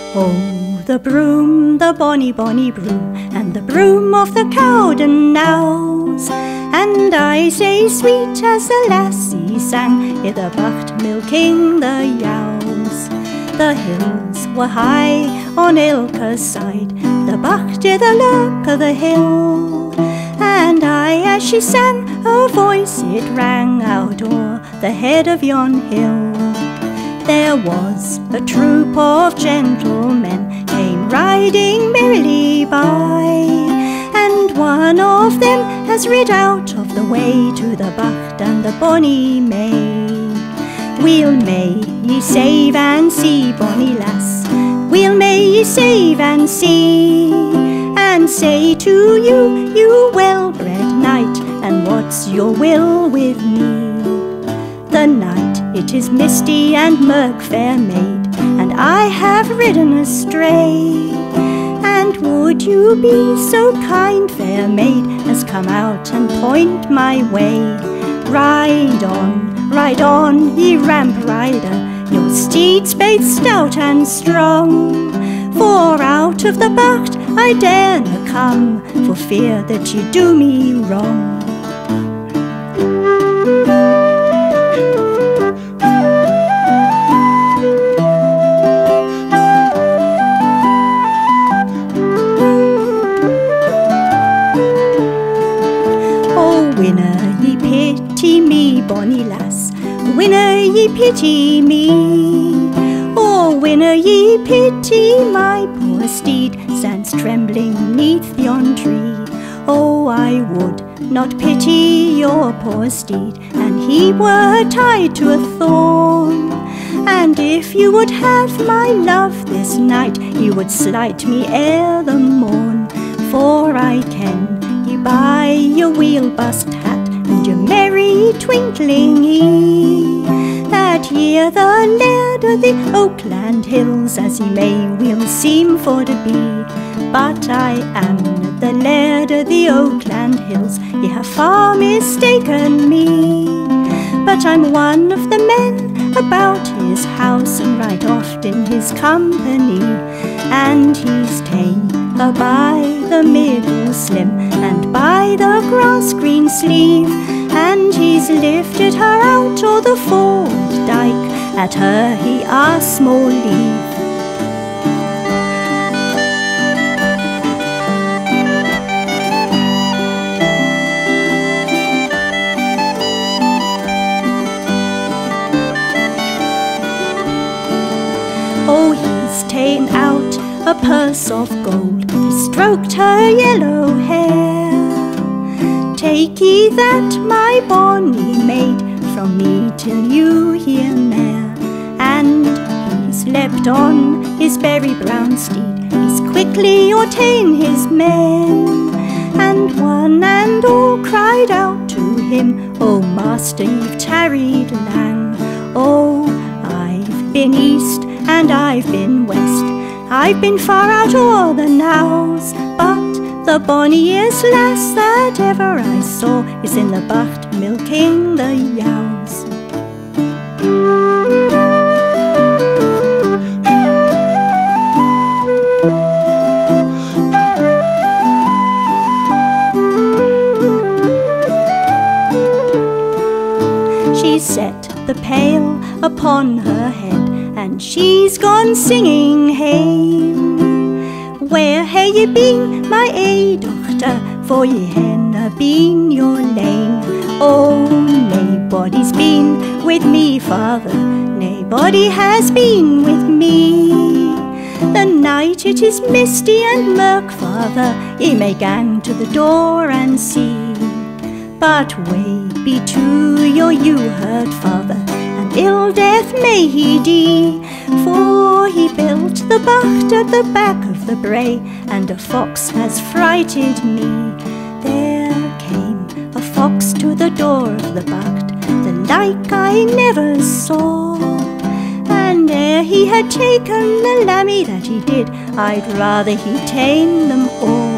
Oh, the broom, the bonny, bonny broom, and the broom of the Cowdenknows. And I say sweet as the lassie sang i' the bucht milking the yows. The hills were high on ilka side, the bucht i' the look o' the hill. And as she sang, her voice it rang out o'er the head of yon hill. There was a troop of gentlemen came riding merrily by, and one of them has rid out of the way to the bucht and the bonny maid. Weel may ye save and see, bonny lass, weel may ye save and see, and say to you, you well-bred knight, and what's your will with me? The night it is misty and murk, fair maid, and I have ridden astray. And would you be so kind, fair maid, as come out and point my way? Ride on, ye ramp rider, your steed's baith stout and strong. For out of the bucht I dare na come, for fear that you do me wrong. Winna ye pity me, bonny lass, winna ye pity me. Oh, winna ye pity my poor steed, stands trembling neath yon tree. Oh, I would not pity your poor steed, and he were tied to a thorn. And if you would have my love this night, you would slight me ere the morn. For I ken ye by your wheel-bust hat and your merry twinkling ee, that ye're the laird of the Oakland hills, as ye may weel seem for to be. But I am the laird of the Oakland hills, ye have far mistaken me. But I'm one of the men about his house, and right oft in his company, and he's ta'en her by the middle slim, and by the grass-green sleeve, and he's lifted her out o'er the forward dyke, at her he asks more leave. Oh, he's ta'en out a purse of gold, he stroked her yellow hair. Take ye that, my bonny maid, from me till you hear mair. And he's leapt on his berry brown steed, he's quickly o'erta'en his men, and one and all cried out to him, oh, master, you've tarried lang. Oh, I've been east and I've been west, I've been far out o'er the Knows, but the bonniest lass that ever I saw is in the bucht milking the yows. She set the pail upon her head, and she's gone singing hame. Where hae ye been, my ae dochter, for ye haena been your lane? Oh, naebody's been with me, father, naebody has been with me. The night it is misty and murk, father, ye may gang to the door and see. But wae be to your ewe-herd, father, and ill death may he die, for he built the bucht at the back of the brae, and a fox has frighted me. There came a fox to the door of the bucht, the like I never saw, and ere he had taken the lammie that he did, I'd rather he'd ta'en them all.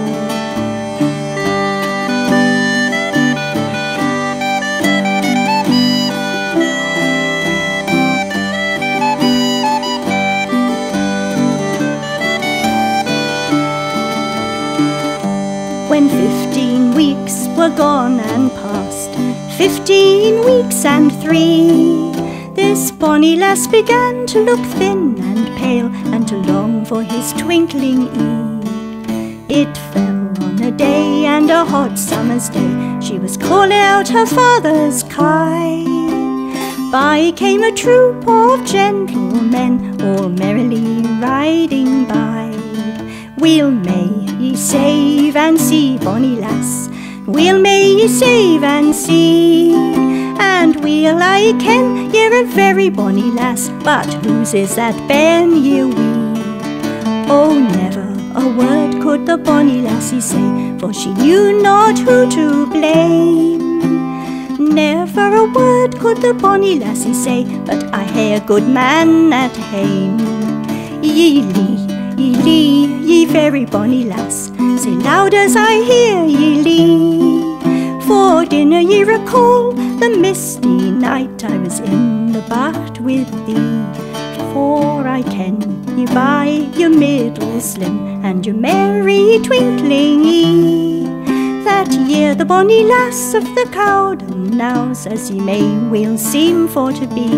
15 weeks were gone and past, 15 weeks and 3. This bonny lass began to look thin and pale, and to long for his twinkling ee. It fell on a day, and a hot summer's day, she was calling out her father's kye. By came a troop of gentlemen, all merrily riding by. Weel may ye save and see, bonny lass, weel may ye save and see. And weel I ken ye're a very bonny lass, but whose is that bairn ye wee? Oh, never a word could the bonny lassie say, for she knew not who to blame. Never a word could the bonny lassie say, but I hae a good man at hame. Ye lee, ye very bonny lass, say loud as I hear ye lee. For dinner ye recall the misty night I was in the bath with thee. For I ken ye by your middle slim and your merry twinkling ee, that ye're the bonny lass of the Cowdenknows, as ye may weel seem for to be.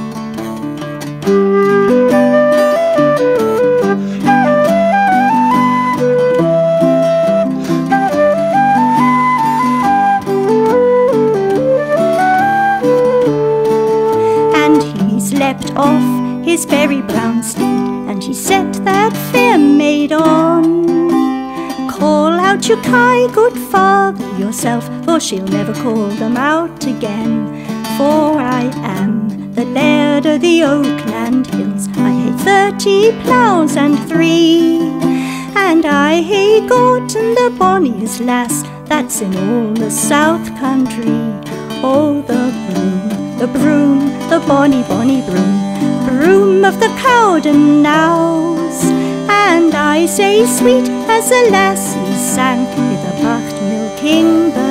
Leapt off his very brown steed, and he set that fair maid on. Call out your kye, good father, yourself, for she'll never call them out again. For I am the laird of the Oakland hills, I hae 30 ploughs and 3, and I hae gotten the bonniest lass that's in all the south country. Oh, the broom, the bonny, bonny broom, broom of the Cowdenknows. And I say sweet as a lassie sang, with a bacht milking the